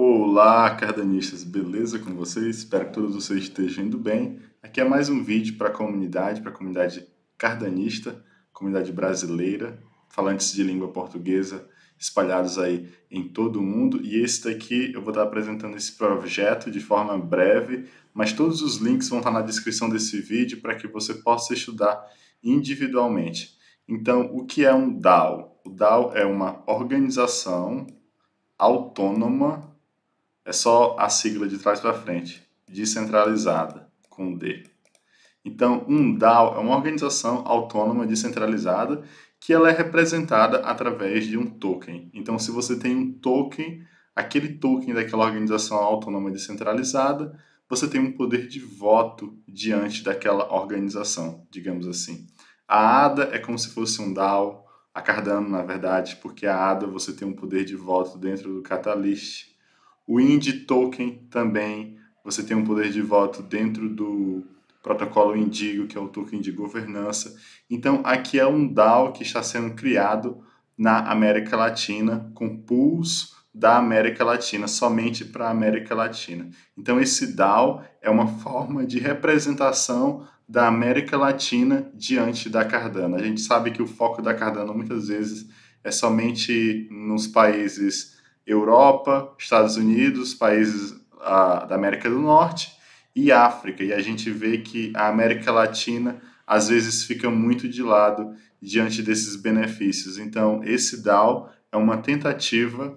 Olá, cardanistas, beleza com vocês? Espero que todos vocês estejam indo bem. Aqui é mais um vídeo para a comunidade cardanista, comunidade brasileira, falantes de língua portuguesa, espalhados aí em todo o mundo. E esse daqui eu vou estar apresentando esse projeto de forma breve, mas todos os links vão estar na descrição desse vídeo para que você possa estudar individualmente. Então, o que é um DAO? O DAO é uma organização autônoma, é só a sigla de trás para frente, descentralizada, com D. Então, um DAO é uma organização autônoma descentralizada que ela é representada através de um token. Então, se você tem um token, aquele token daquela organização autônoma descentralizada, você tem um poder de voto diante daquela organização, digamos assim. A ADA é como se fosse um DAO, a Cardano, na verdade, porque a ADA você tem um poder de voto dentro do Catalyst. O Indy Token também, você tem um poder de voto dentro do protocolo Indigo, que é o token de governança. Então, aqui é um DAO que está sendo criado na América Latina, com pools da América Latina, somente para a América Latina. Então, esse DAO é uma forma de representação da América Latina diante da Cardano. A gente sabe que o foco da Cardano muitas vezes é somente nos países Europa, Estados Unidos, países da América do Norte e África. E a gente vê que a América Latina às vezes fica muito de lado diante desses benefícios. Então, esse DAO é uma tentativa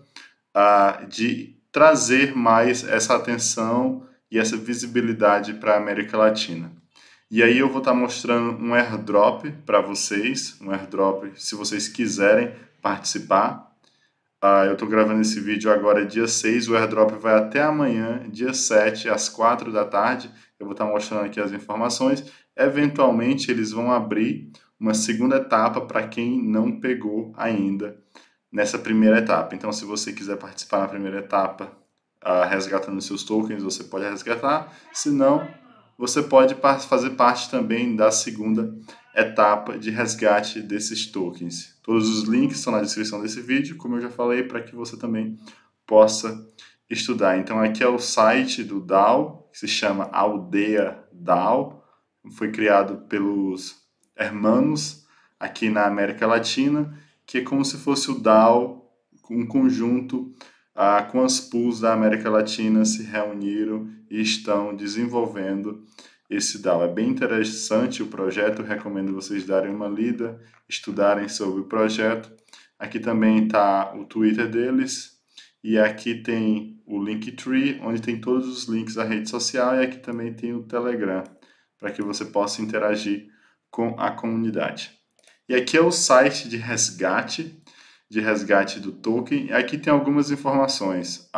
de trazer mais essa atenção e essa visibilidade para a América Latina. E aí eu vou estar mostrando um airdrop para vocês, um airdrop se vocês quiserem participar. Eu estou gravando esse vídeo agora dia 6, o airdrop vai até amanhã, dia 7, às 4 da tarde. Eu vou estar mostrando aqui as informações. Eventualmente eles vão abrir uma segunda etapa para quem não pegou ainda nessa primeira etapa. Então, se você quiser participar na primeira etapa, resgatando seus tokens, você pode resgatar. Se não, você pode fazer parte também da segunda etapa de resgate desses tokens. Todos os links estão na descrição desse vídeo, como eu já falei, para que você também possa estudar. Então, aqui é o site do DAO, que se chama Aldeia DAO. Foi criado pelos hermanos aqui na América Latina, que é como se fosse o DAO, um conjunto com as pools da América Latina se reuniram e estão desenvolvendo esse DAO. É bem interessante o projeto, recomendo vocês darem uma lida, estudarem sobre o projeto. Aqui também está o Twitter deles, e aqui tem o Linktree, onde tem todos os links da rede social, e aqui também tem o Telegram, para que você possa interagir com a comunidade. E aqui é o site de resgate do token. Aqui tem algumas informações.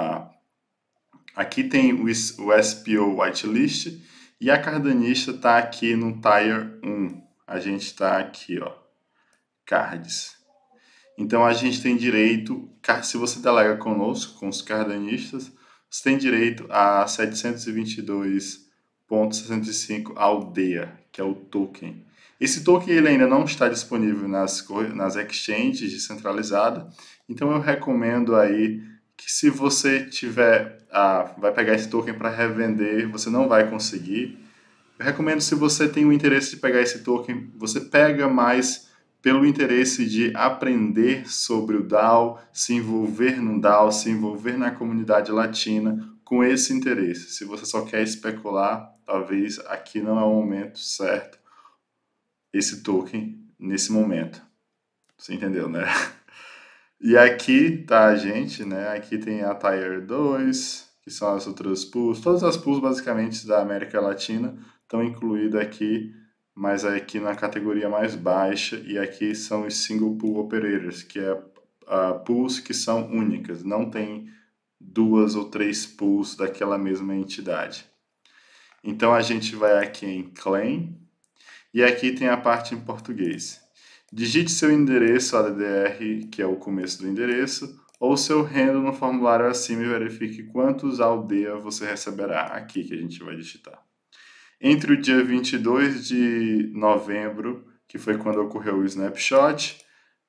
Aqui tem o SPO Whitelist e a cardanista está aqui no Tier 1. A gente está aqui, ó, cards. Então a gente tem direito, se você delega conosco, com os cardanistas, você tem direito a 722,65 aldeia, que é o token. Esse token ele ainda não está disponível nas exchanges descentralizadas, então eu recomendo aí que se você tiver, vai pegar esse token para revender, você não vai conseguir. Eu recomendo, se você tem o interesse de pegar esse token, você pega mais pelo interesse de aprender sobre o DAO, se envolver no DAO, se envolver na comunidade latina com esse interesse. Se você só quer especular, talvez aqui não é o momento certo, esse token nesse momento. Você entendeu, né? E aqui tá a gente, né? Aqui tem a Tier 2, que são as outras pools. Todas as pools, basicamente, da América Latina estão incluídas aqui, mas aqui na categoria mais baixa. E aqui são os Single Pool Operators, que é pools que são únicas. Não tem 2 ou 3 pools daquela mesma entidade. Então, a gente vai aqui em Claim. E aqui tem a parte em português. Digite seu endereço ADDR, que é o começo do endereço, ou seu handle no formulário acima e verifique quantos aldeia você receberá. Aqui que a gente vai digitar. Entre o dia 22 de novembro, que foi quando ocorreu o snapshot,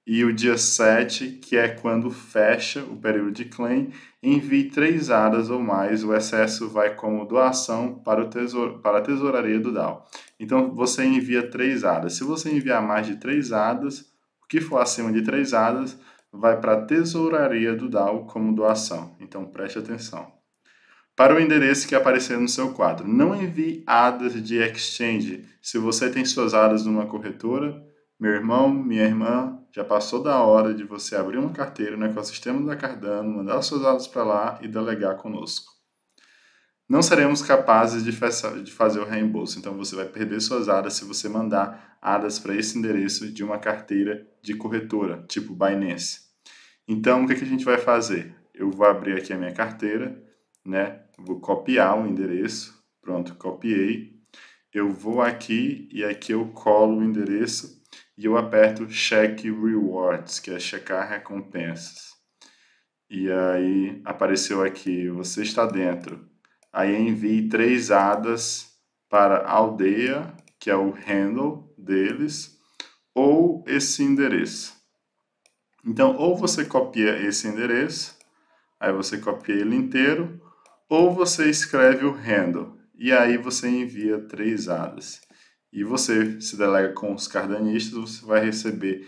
E o dia 7, que é quando fecha o período de claim, envie 3 ADAs ou mais, o excesso vai como doação para a tesouraria do DAO. Então, você envia 3 ADAs. Se você enviar mais de 3 ADAs, o que for acima de 3 ADAs, vai para a tesouraria do DAO como doação. Então, preste atenção. Para o endereço que aparecer no seu quadro, não envie ADAs de exchange. Se você tem suas ADAs numa corretora, meu irmão, minha irmã, já passou da hora de você abrir uma carteira no ecossistema da Cardano, mandar suas ADAs para lá e delegar conosco. Não seremos capazes de fazer o reembolso, então você vai perder suas ADAs se você mandar ADAs para esse endereço de uma carteira de corretora, tipo Binance. Então, o que a gente vai fazer? Eu vou abrir aqui a minha carteira, né? Vou copiar o endereço, pronto, copiei. Eu vou aqui e aqui eu colo o endereço e eu aperto Check Rewards, que é checar recompensas. E aí apareceu aqui, você está dentro. Aí envie 3 ADAs para a aldeia, que é o handle deles, ou esse endereço. Então, ou você copia esse endereço, aí você copia ele inteiro, ou você escreve o handle, e aí você envia 3 ADAs. E você se delega com os cardanistas, você vai receber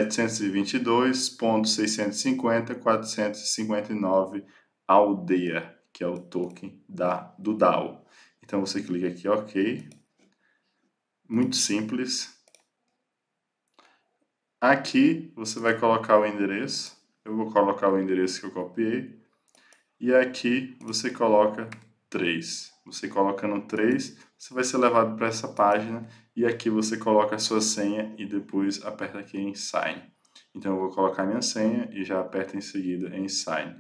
722.650.459 aldeia, que é o token do DAO. Então você clica aqui, OK. Muito simples. Aqui você vai colocar o endereço. Eu vou colocar o endereço que eu copiei. E aqui você coloca 3. Você colocando 3, você vai ser levado para essa página. E aqui você coloca a sua senha e depois aperta aqui em Sign. Então eu vou colocar minha senha e já aperto em seguida em Sign.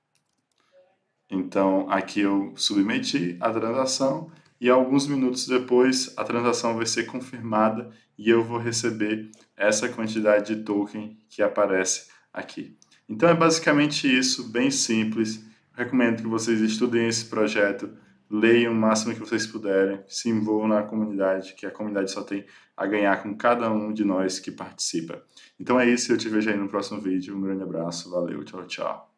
Então aqui eu submeti a transação e alguns minutos depois a transação vai ser confirmada e eu vou receber essa quantidade de token que aparece aqui. Então é basicamente isso, bem simples. Recomendo que vocês estudem esse projeto, leiam o máximo que vocês puderem, se envolvam na comunidade, que a comunidade só tem a ganhar com cada um de nós que participa. Então é isso, eu te vejo aí no próximo vídeo. Um grande abraço, valeu, tchau, tchau.